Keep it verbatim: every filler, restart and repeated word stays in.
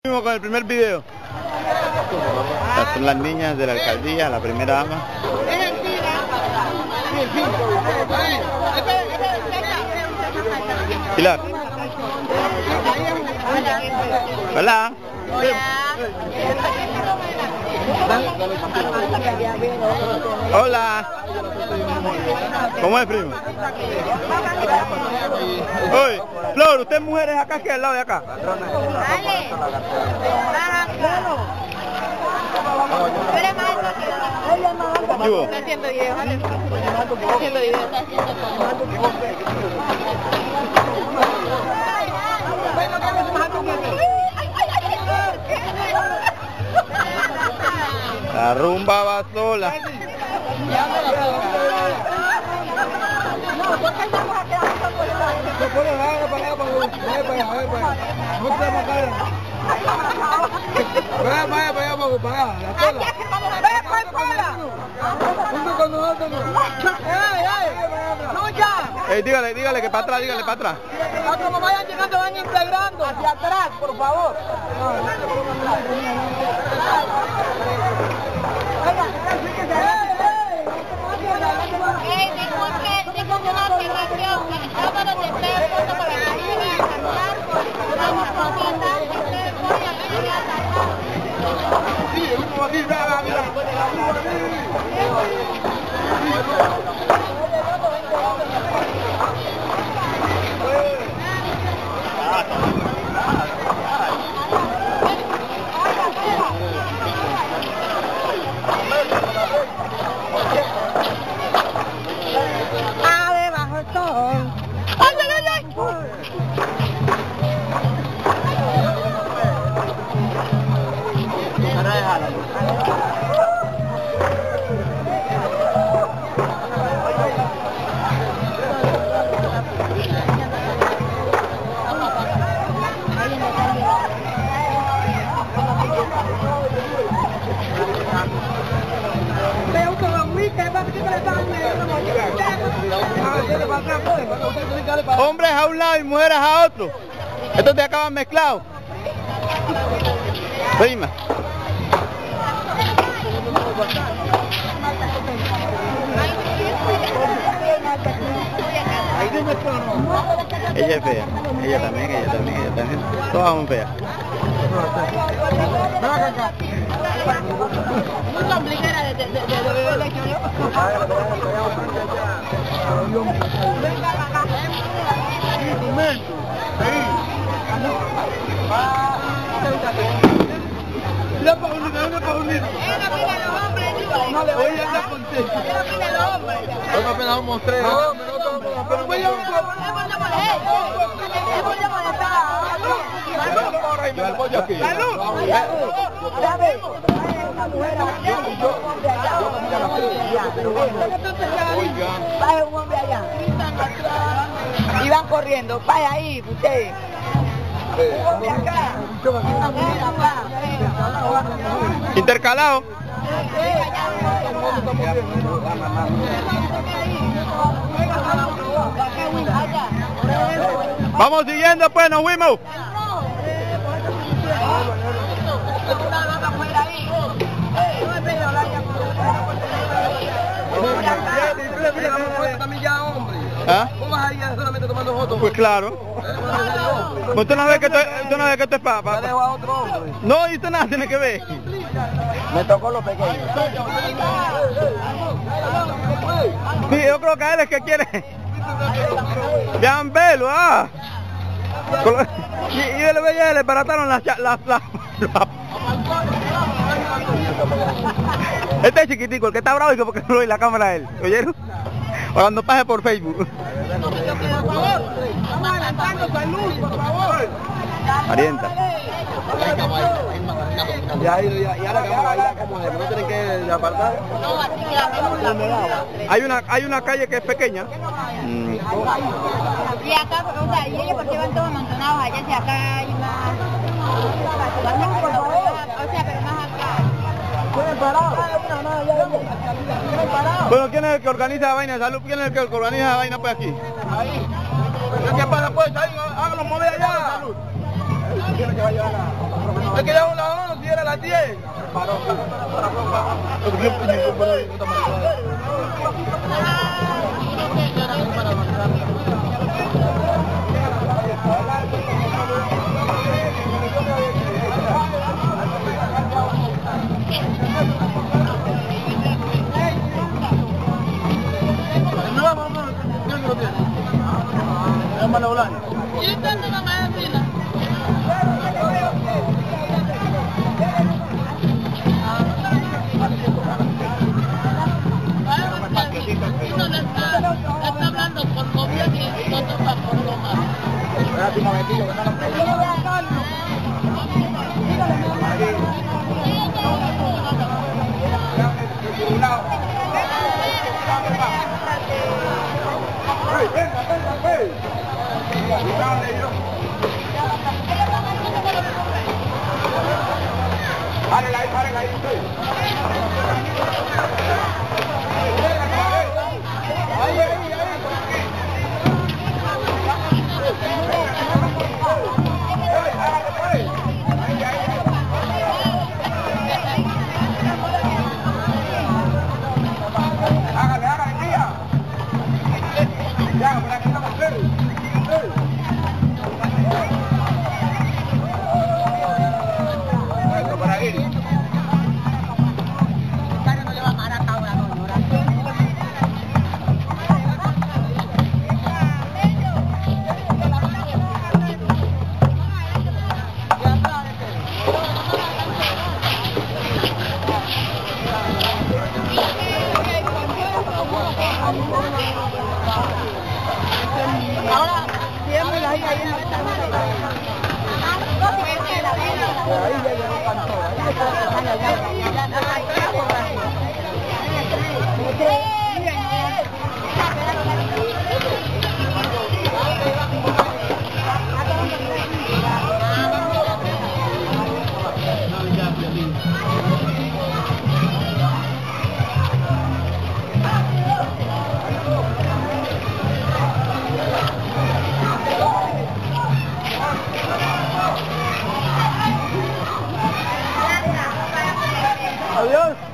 Con el primer video. Estas son las niñas de la alcaldía, la primera ama. Pilar. Hola. Hola. ¿Cómo es, primo? Oye, Flor, ¿usted mujeres acá que al lado de acá? Dale. ¿Qué Está haciendo video, ¿vale? Está haciendo video. La rumba va sola. Vaya, vaya, vaya, vamos para allá, la cola. Vaya, para cola. Junto con nosotros. ¡Ey, ey! ¡Lucha! Eh, dígale, dígale que para atrás, dígale para atrás. A como vayan llegando, van integrando. Hacia atrás, por favor. Ey, disculpe, disculpe una observación. Álvaro te está puesto para que vayan a cantar. Vamos, cosita. Ustedes voy a venir a cantar. Sí, uno aquí, mira, mira. Debajo el sol. ¡Ay, ay, ay! Hombres a un lado y mujeres a otro. Estos te acaban mezclados. Prima. Ella es fea. Ella también, ella también, ella también. Todas son feas. Muy complicada de de de beber de yo. Venga acá. Mira para unir, mira para unir. Ella opina los hombres, digo. No le voy a dar contento. Ella opina los hombres. Hoy apenas mostré. No, pero no, pero voy a un poco. ¡Salud! Vaya un hombre allá. Y van corriendo. Vaya ahí, usted. Un hombre acá. Una mujer acá. Intercalado. Vamos siguiendo pues, nos fuimos. ¿Ah? ¿Cómo vas ahí solamente tomando fotos? Pues claro. Usted no ve que esto, usted no ve que esto es para... Pa, Ya dejo a otro hombre. no, y usted nada tiene que ver. Me tocó los pequeños. Sí, yo creo que a él es que quiere. Vean velo, ah. Y, y él veía, le barataron las... las, las, las este es chiquitico, el que está bravo y que porque no lo ve la cámara a él. ¿Oyeron? O cuando pase por Facebook. Vamos adelantando, salud, por favor. Parienta. Ya, ya, ya la cámara ahí, ¿cómo es? ¿No tienen que apartar? No, así que la Hay una, hay una calle que es pequeña. Mm. Y acá, o sea, y ellos porque van todos amontonados allá, si acá hay más... O sea, pero más acá. Bueno, ¿quién es el que organiza la vaina de salud? ¿Quién es el que organiza la vaina pues aquí? Ahí. ¿Qué pasa pues? Ahí, háganlo mover allá. ¿Quién es que va a llevar a... Me quedaba la once y era las diez. Yo intento no me decirla. Uno le está, le está hablando por lo bien y no toca por lo mal. Párela ahí, párela ahí, usted. Ahí, ahí, ahí. Hágale, hágale, tía. Ya, por aquí estamos. Para ir. No le va a matar ahora, no, ahora. Ahora, siempre ahí, ahí en la ahí ya llegó Cantor. Adiós.